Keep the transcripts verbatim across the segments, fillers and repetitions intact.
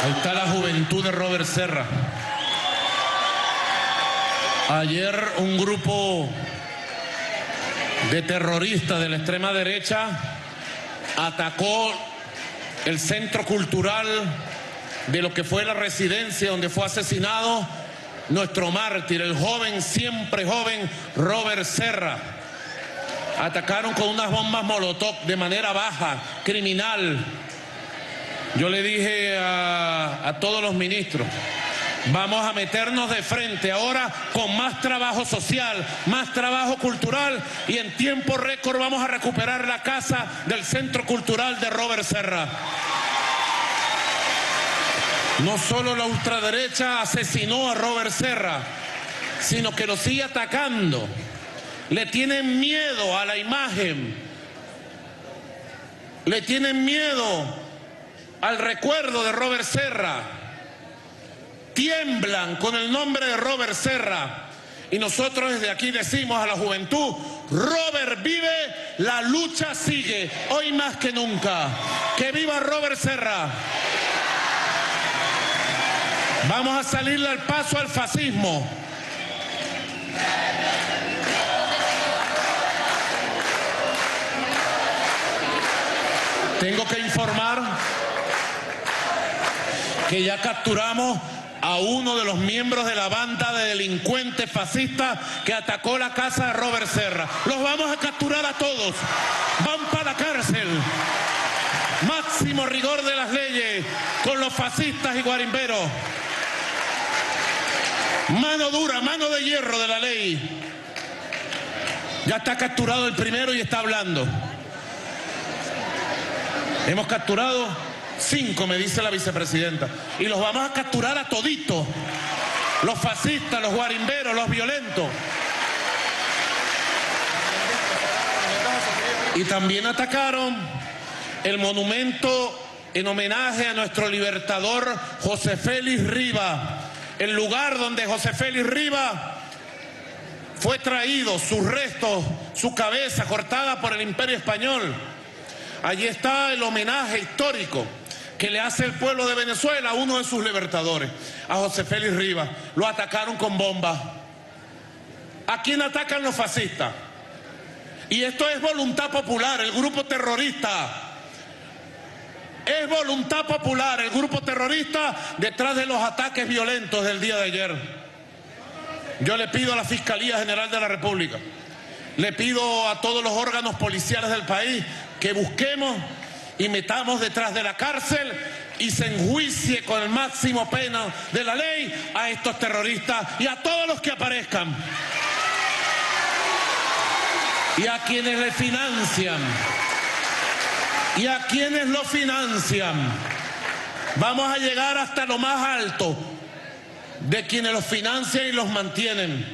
Ahí está la juventud de Robert Serra. Ayer un grupo de terroristas de la extrema derecha atacó el centro cultural de lo que fue la residencia donde fue asesinado nuestro mártir, el joven, siempre joven, Robert Serra. Atacaron con unas bombas molotov de manera baja, criminal. Yo le dije a, a todos los ministros, vamos a meternos de frente ahora con más trabajo social, más trabajo cultural, y en tiempo récord vamos a recuperar la casa del Centro Cultural de Robert Serra. No solo la ultraderecha asesinó a Robert Serra, sino que lo sigue atacando. Le tienen miedo a la imagen, le tienen miedo al recuerdo de Robert Serra. Tiemblan con el nombre de Robert Serra. Y nosotros desde aquí decimos a la juventud, Robert vive, la lucha sigue, hoy más que nunca. ¡Que viva Robert Serra! Vamos a salirle al paso al fascismo. Tengo que informar que ya capturamos a uno de los miembros de la banda de delincuentes fascistas que atacó la casa de Robert Serra. Los vamos a capturar a todos. Van para la cárcel. Máximo rigor de las leyes con los fascistas y guarimberos. Mano dura, mano de hierro de la ley. Ya está capturado el primero y está hablando. Hemos capturado cinco, me dice la vicepresidenta, y los vamos a capturar a toditos, los fascistas, los guarimberos, los violentos. Y también atacaron el monumento en homenaje a nuestro libertador José Félix Rivas, el lugar donde José Félix Rivas fue traído, sus restos, su cabeza cortada por el Imperio Español. Allí está el homenaje histórico que le hace el pueblo de Venezuela a uno de sus libertadores, a José Félix Rivas. Lo atacaron con bombas. ¿A quién atacan los fascistas? Y esto es voluntad popular, el grupo terrorista. Es voluntad popular, el grupo terrorista detrás de los ataques violentos del día de ayer. Yo le pido a la Fiscalía General de la República, le pido a todos los órganos policiales del país que busquemos y metamos detrás de la cárcel y se enjuicie con el máximo pena de la ley a estos terroristas y a todos los que aparezcan. Y a quienes le financian. Y a quienes lo financian. Vamos a llegar hasta lo más alto de quienes los financian y los mantienen.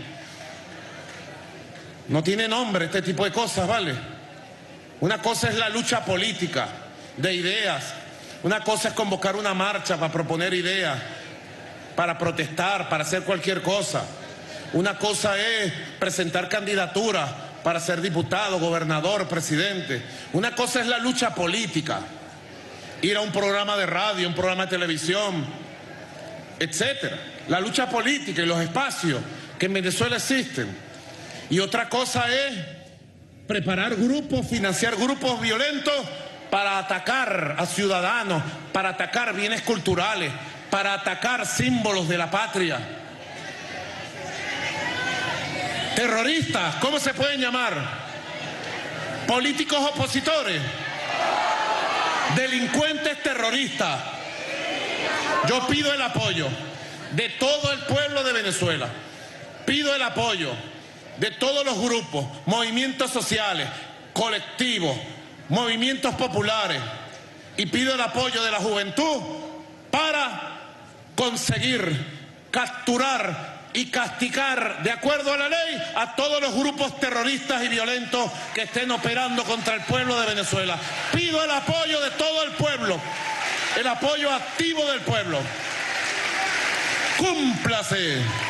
No tiene nombre este tipo de cosas, ¿vale? Una cosa es la lucha política de ideas. Una cosa es convocar una marcha para proponer ideas, para protestar, para hacer cualquier cosa. Una cosa es presentar candidaturas para ser diputado, gobernador, presidente. Una cosa es la lucha política. Ir a un programa de radio, un programa de televisión, etcétera. La lucha política y los espacios que en Venezuela existen. Y otra cosa es preparar grupos, financiar grupos violentos para atacar a ciudadanos, para atacar bienes culturales, para atacar símbolos de la patria. Terroristas, ¿cómo se pueden llamar? Políticos opositores, delincuentes terroristas. Yo pido el apoyo de todo el pueblo de Venezuela, pido el apoyo de todos los grupos, movimientos sociales, colectivos, movimientos populares, y pido el apoyo de la juventud para conseguir capturar y castigar, de acuerdo a la ley, a todos los grupos terroristas y violentos que estén operando contra el pueblo de Venezuela. Pido el apoyo de todo el pueblo, el apoyo activo del pueblo. ¡Cúmplase!